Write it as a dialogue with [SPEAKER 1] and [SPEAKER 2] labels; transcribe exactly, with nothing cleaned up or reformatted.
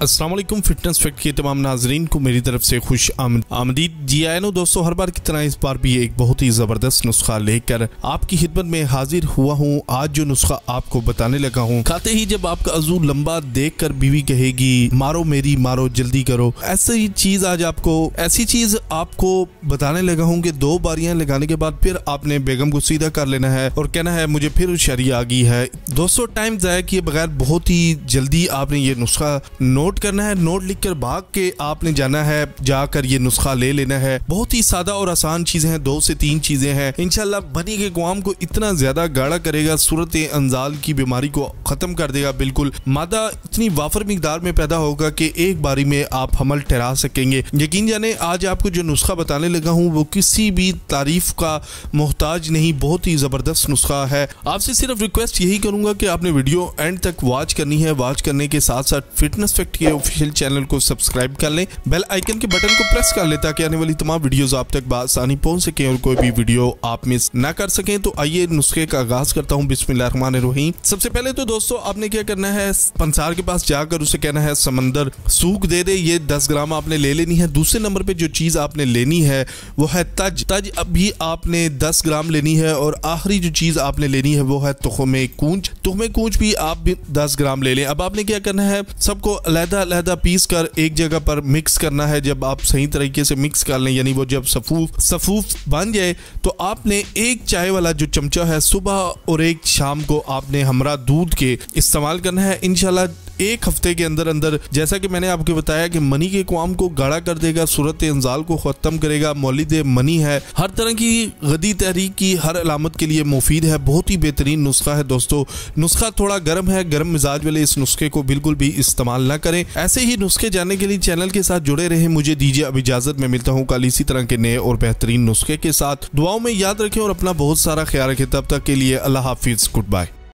[SPEAKER 1] अस्सलाम वालेकुम। Fitness fact के तमाम नाजरीन को मेरी तरफ से खुश आमदीद। जी आए नो दोस्तों, हर बार की तरह इस बार भी एक बहुत ही ज़बरदस्त नुस्खा लेकर आपकी खिदमत में हाजिर हुआ हूँ। आज जो नुस्खा आपको बताने लगा हूँ, खाते ही जब आपका अज़ू लंबा देख कर बीवी कहेगी मारो मेरी मारो जल्दी करो, ऐसी चीज़ आज आपको ऐसी चीज़ आपको बताने लगा हूँ कि दो बारियां लगाने के बाद फिर आपने बेगम को सीधा कर लेना है और कहना है मुझे फिर होशियारी आ गई है। दोस्तों, टाइम ज़ाया किए बगैर बहुत ही जल्दी आपने ये नुस्खा नोट करना है। नोट लिखकर भाग के आपने जाना है, जाकर ये नुस्खा ले लेना है। बहुत ही सादा और आसान चीजें हैं, दो से तीन चीजें हैं। इंशाल्लाह बनी के क़वाम को इतना ज्यादा गाढ़ा करेगा, सूरत अंजाल की बीमारी को खत्म कर देगा। बिल्कुल मादा इतनी वाफर मिकदार में पैदा होगा कि एक बारी में आप हमल ठहरा सकेंगे। यकीन जाने आज आपको जो नुस्खा बताने लगा हूँ वो किसी भी तारीफ का मोहताज नहीं, बहुत ही जबरदस्त नुस्खा है। आपसे सिर्फ रिक्वेस्ट यही करूंगा कि आपने वीडियो एंड तक वॉच करनी है। वॉच करने के साथ साथ फिटनेस फैक्ट के ऑफिशियल चैनल को सब्सक्राइब कर लें, बेल आइकन के बटन को प्रेस कर लें ताकि आने वाली तमाम वीडियोस आप तक आसानी पहुंच सके और कोई भी वीडियो आप मिस ना कर सकें। तो आइए नुस्खे का आगाज करता हूं। बिस्मिल्लाहिर्रहमानिर्रहीम। सबसे पहले तो दोस्तों आपने क्या करना है, पंसार के पास जाकर उसे कहना है समंदर सूख दे दे। ये दस ग्राम आपने ले लेनी है। दूसरे नंबर पे जो चीज आपने लेनी है वो है तज। तज अभी आपने दस ग्राम लेनी है। और आखिरी जो चीज आपने लेनी है वो है तुखमे कूंज। तुखमे कूंज भी आप भी दस ग्राम ले लें। अब आपने क्या करना है, सबको अलहदा अलहदा पीस कर एक जगह पर मिक्स करना है। जब आप सही तरीके से मिक्स कर लें, यानी वो जब सफूफ सफूफ बन जाए, तो आपने एक चाय वाला जो चमचा है सुबह और एक शाम को आपने हमरा दूध के इस्तेमाल करना है। इंशाल्लाह एक हफ्ते के अंदर अंदर, जैसा कि मैंने आपको बताया कि मनी के क़वाम को गाढ़ा कर देगा, सूरत अंजाल को ख़त्म करेगा। मौलिद मनी है, हर तरह की गदी तहरीक की हर अलामत के लिए मुफीद है। बहुत ही बेहतरीन नुस्खा है दोस्तों। नुस्खा थोड़ा गर्म है, गर्म मिजाज वाले इस नुस्खे को बिल्कुल भी इस्तेमाल ना करें। ऐसे ही नुस्खे जानने के लिए चैनल के साथ जुड़े रहें। मुझे दीजिए अब इजाज़त। में मिलता हूँ कल इसी तरह के नए और बेहतरीन नुस्खे के साथ। दुआओं में याद रखें और अपना बहुत सारा ख्याल रखें। तब तक के लिए अल्लाह हाफिज़, गुड बाय।